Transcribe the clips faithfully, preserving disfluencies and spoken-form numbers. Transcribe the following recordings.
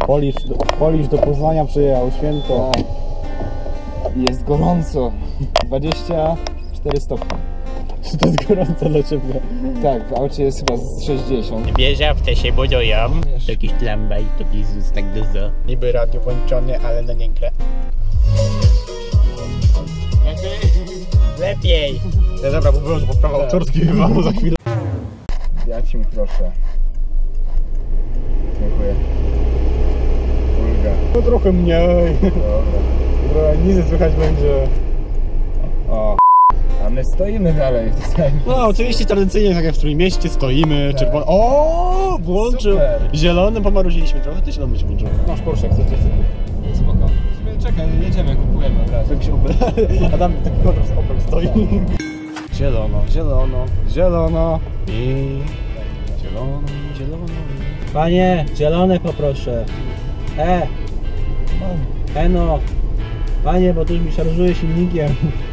Polisz, Polisz do Poznania przyjechał, święto. Tak. Jest gorąco. dwadzieścia cztery stopnie. Czy to jest gorąco dla ciebie? Tak, w aucie jest chyba z sześćdziesiąt. Wieża w się budują. Jakiś tramwaj, to blizu tak dużo. Niby radio włączone, ale no nie gra. Lepiej! Ja dobra, bo byłem po prawa Tak. autorskie chyba za chwilę. Ja ci proszę. Dziękuję. Ulga. No trochę mniej. Dobra. Trochę nic słychać będzie. O. A my stoimy dalej tutaj. No oczywiście tradycyjnie tak jak w Trójmieście stoimy, Tak. czerwony. O, włączył. Super. Zielonym pomaruziliśmy trochę, ty zielony się włączył. Masz Porsche, chcesz coś? Spoko. Czekaj, jedziemy, kupujemy od razu. Tak się Opel. A tam taki kodr z Opel stoi. Zielono, zielono, zielono i zielono, zielono. Panie, zielone poproszę. E, Eno. Panie, bo tu już mi szarżuje silnikiem.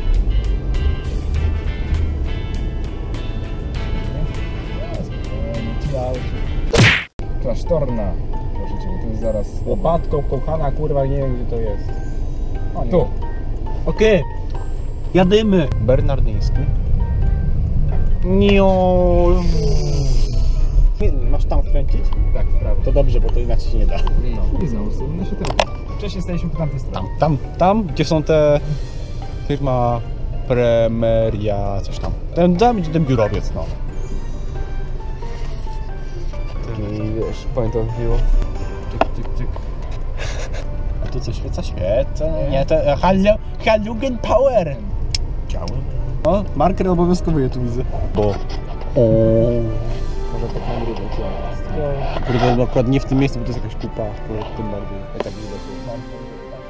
Klasztorna. Proszę cię, to jest zaraz... Łopatką kochana, kurwa, nie wiem gdzie to jest. O, nie. Tu. Okej, jadymy. Bernardyński. Nio. Masz tam wkręcić? Tak, w prawo. To dobrze, bo to inaczej się nie da. No. I znowu sobie na światełko. Wcześniej staliśmy po tamtej stronie. Tam, tam, gdzie są te... Firma Premeria, coś tam. Ten, tam będzie ten biurowiec, no. I wiesz, point of view. Czyk, czyk, czyk. A tu co świeca? Świeca? Nie, to halo, halogen power! Ciało. O, marker obowiązkowy ja tu widzę. Bo... O. Może tak na grubę Kurde, no akurat nie w tym miejscu, bo to jest jakaś kupa, to tym bardziej. Ja tak widać.